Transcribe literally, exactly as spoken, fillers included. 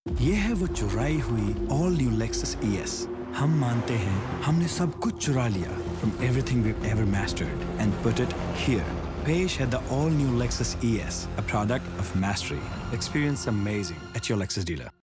ये है वो चुराई हुई all new Lexus E S. हम मानते हैं हमने सब कुछ चुरा लिया from everything we've ever mastered and put it here. पेश है the all new Lexus E S, a product of mastery. Experience amazing at your Lexus dealer.